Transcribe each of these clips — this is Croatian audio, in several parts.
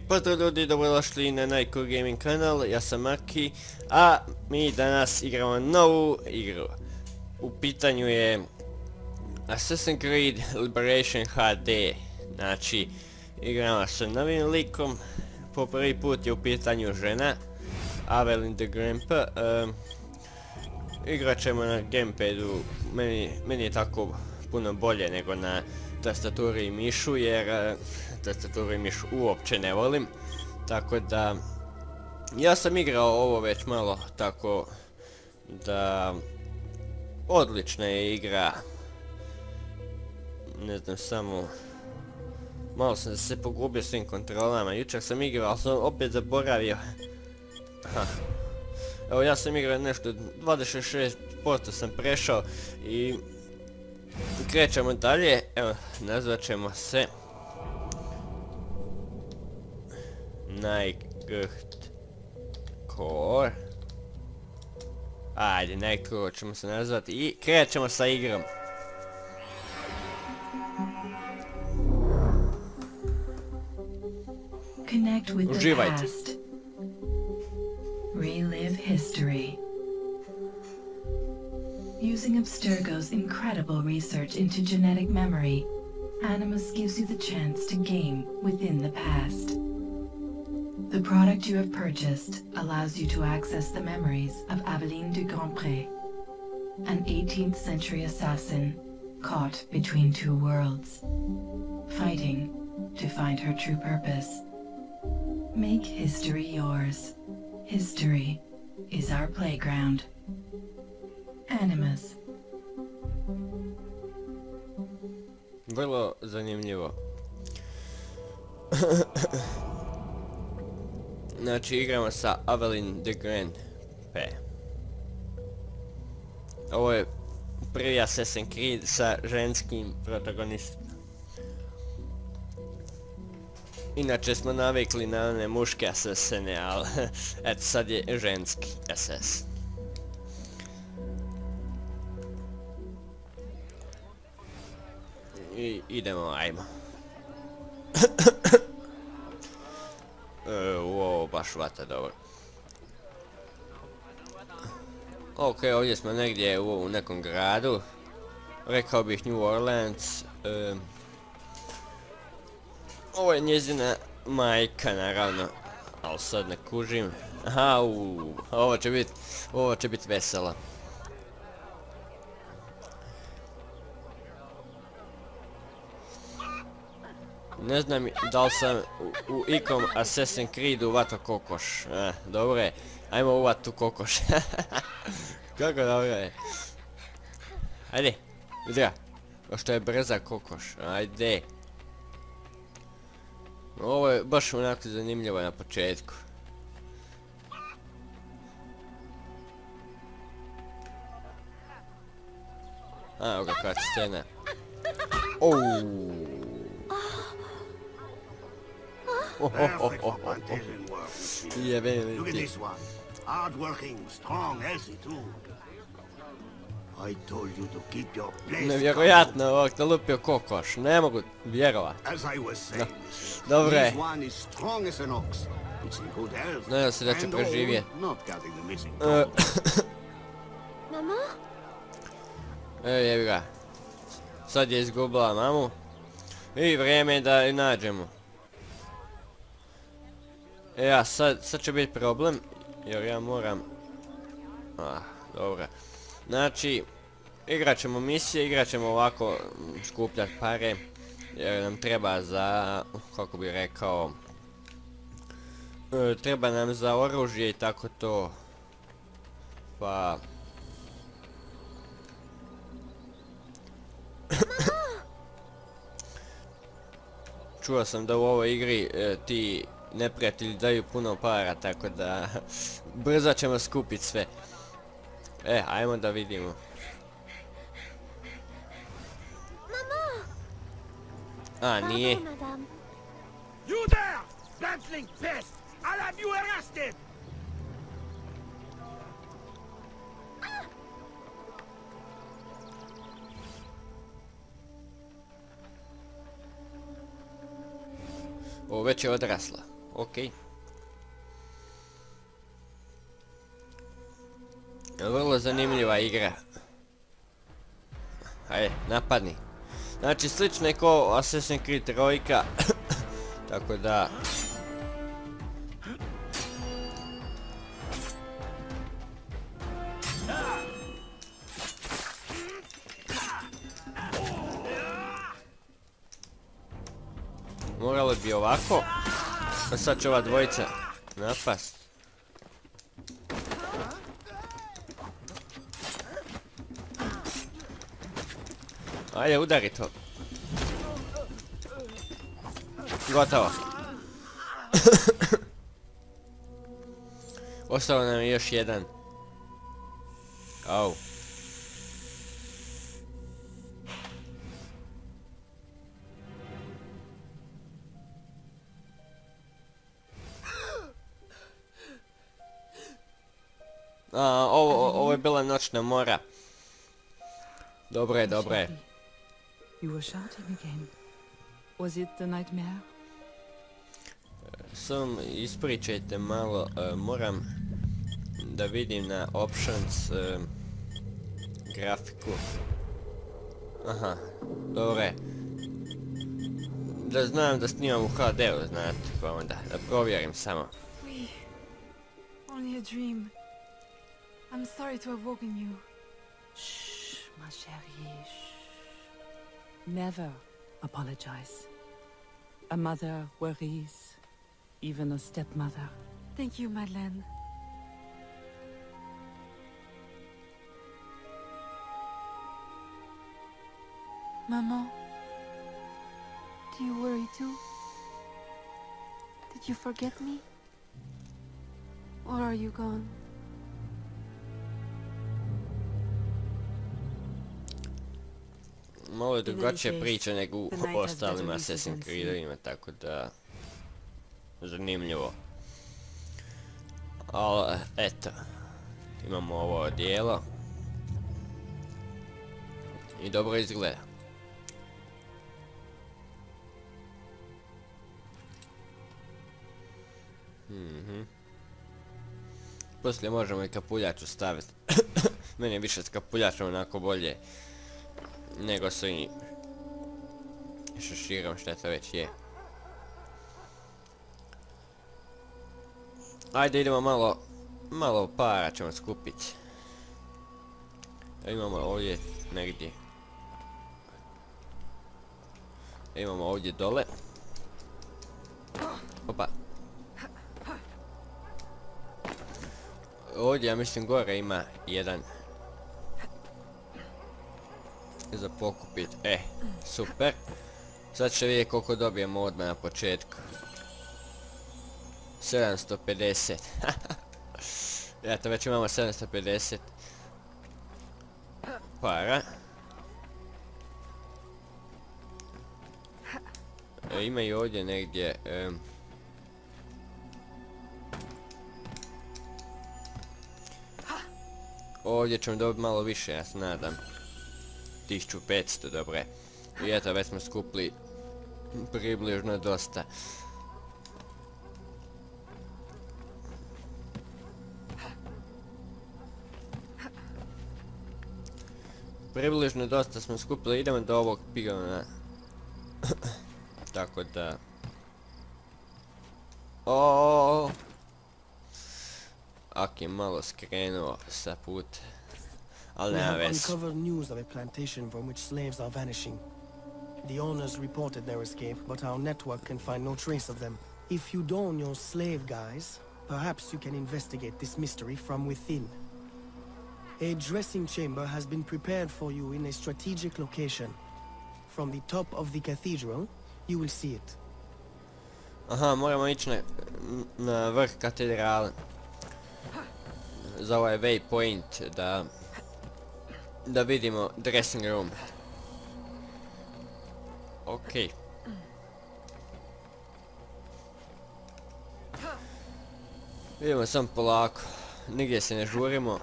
Pozdrav ljudi, dobrodošli na Nightcore Gaming kanal, ja sam Maki, a mi danas igramo novu igru. U pitanju je Assassin's Creed Liberation HD, znači igramo sa novim likom, po prvi put je u pitanju žena, Aveline the Grandpa. Igrat ćemo na gamepadu, meni je tako puno bolje nego na tastaturi i mišu, jer tastaturu i mišu uopće ne volim. Tako da, ja sam igrao ovo već malo, tako da, odlična je igra. Ne znam, samo malo sam se pogubio s svim kontrolama. Jučer sam igrao, ali sam opet zaboravio. Evo, ja sam igrao nešto, 26% sam prešao i krećemo dalje. Evo, nazvat ćemo se Nightcore. Ajde, Nightcore ćemo se nazvati i krećemo sa igrom. Connect with the Uživajte. past. Relive history. Using Abstergo's incredible research into genetic memory, Animus gives you the chance to game within the past. The product you have purchased allows you to access the memories of Aveline de Grandpré, an 18th century assassin caught between two worlds, fighting to find her true purpose. Make history yours. History is our playground. Animus. Vrlo zanimljivo. Znači, igramo sa Aveline the Grandpa. Ovo je prvi Assassin's Creed sa ženskim protagonistima. Inače smo navikli na one muške asasine, ali eto, sad je ženski assassin. I idemo, ajmo. Ovo baš vata dobro. Ok, ovdje smo negdje u nekom gradu. Rekao bih New Orleans. Ovo je njezina majka, naravno. Ali sad ne kužim. Aha, ovo će biti veselo. Ne znam da li sam u ikom Assassin's Creedu vatao kokoš. Dobro je, ajmo uvat tu kokoš. Kako dobro je. Ajde, vidi ga. Što je brza kokoš, ajde. Ovo je baš onako zanimljivo na početku. Evo ga kad scena. Jebeni Look at ti. this one. Hard-working, strong, healthy too. I told you to keep your place. Nevjerojatno ovog nalupio kokoš, ne mogu vjerovat. As I was saying, Dobro je. this one is strong as an ox. It's in good health. Nadam se da će and old, preživjeti. not counting the missing toe. Mama? Jebi ga. Sad je izgubila mamu. I vrijeme je da je nađemo. Ja, sad će biti problem, jer ja moram... dobro. Znači, igrat ćemo misije, igrat ćemo ovako skupljat pare, jer nam treba za, kako bi rekao, treba nam za oružje i tako to. Pa... Čuo sam da u ovoj igri ti neprijatelji daju puno para, tako da brzo ćemo skupiti sve. Ajmo da vidimo. Nije. You there! Bantling pest! I'll have you arrested! Ovo već je odrasla. Okej. Vrlo zanimljiva igra. Hajde, napadni. Znači, slično je ko Assassin's Creed 3. Tako da... Moralo bi ovako. A sad će ova dvojica napast. Ajde, udari to. Gotovo. Ostao nam je još jedan. Au. Ovo je bila noćna mora. Dobro je, dobro je. You were shouting again. Was it the nightmare? Samo ispričajte malo, moram da vidim na options grafiku. Aha, dobro je. Da znam da snimam u HD-u, znate, pa onda da provjerim samo. Oui, only a dream. I'm sorry to have woken you. Shh, ma chérie, shh. Never apologize. A mother worries, even a stepmother. Thank you, Madeleine. Maman, do you worry too? Did you forget me? Or are you gone? Malo je drugačija priča nego u ostalim Assassin's Creedovima, tako da... zanimljivo. Ali, eto. Imamo ovo odijelo. I dobro izgleda. Poslije možemo i kapuljaču staviti. Meni je više s kapuljačom onako bolje nego s ovim šeširom, šta to već je. Ajde, idemo malo para ćemo skupiti. Imamo ovdje negdje. Imamo ovdje dole. Opa. Ovdje, ja mislim, gore ima jedan za pokupit. Super. Sad će vidjeti koliko dobijemo odmah na početku. 750. Eto, već imamo 750 para. Ima i ovdje negdje... ovdje ćemo dobiti malo više, ja se nadam. 1500, dobre. I eto, već smo skupili približno dosta. Približno dosta smo skupili, idemo do ovog pigona. Tako da... Oooo! Aki malo skrenuo sa puta. Ali nema veze. We have uncovered news of a plantation from which slaves are vanishing. The owners reported their escape, but our network can find no trace of them. If you don your slave guise, perhaps you can investigate this mystery from within. A dressing chamber has been prepared for you in a strategic location. From the top of the cathedral, you will see it. Aha, moramo ići na vrh katedrale. Za ovaj waypoint da vidimo dressing room. Okej. Idemo sam polako. Nigdje se ne žurimo.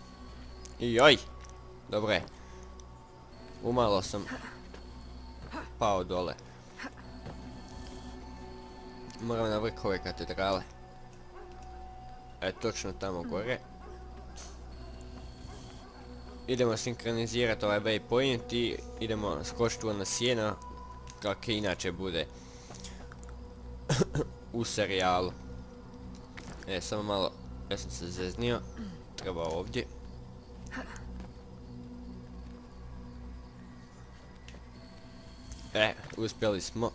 I joj! Dobre. Umalo sam pao dole. Moram na vrh ove katedrale. Točno tamo gore. Idemo sinkronizirati ovaj waypoint i idemo skočiti na sjeno kako inače bude u serijalu. Samo malo, ja sam se zeznio, treba ovdje. Uspjeli smo.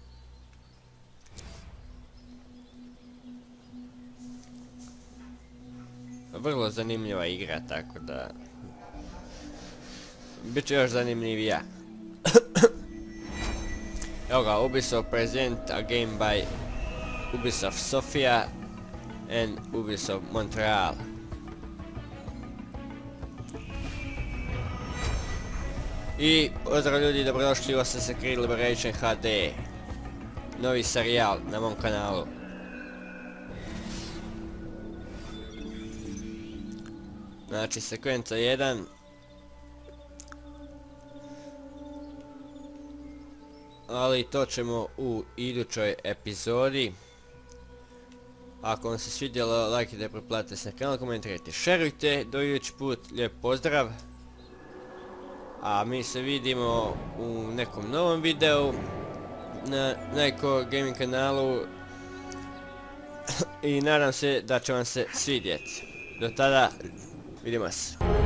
Vrlo zanimljiva igra, tako da bit će još zanimljivija. Evo ga, Ubisoft present a game by Ubisoft Sofia and Ubisoft Montreal. I pozdrav ljudi, dobrodošli u Assassin's Creed Liberation HD. Novi serijal na mom kanalu. Znači, sekvenca 1. Ali to ćemo u idućoj epizodi. Ako vam se svidjelo, lajkajte, pretplatite se na kanal, komentirajte, šerujte. Do idući put, lijep pozdrav. A mi se vidimo u nekom novom videu na Nightcore Gaming kanalu. I nadam se da će vam se svidjeti. Do tada, vidimo se.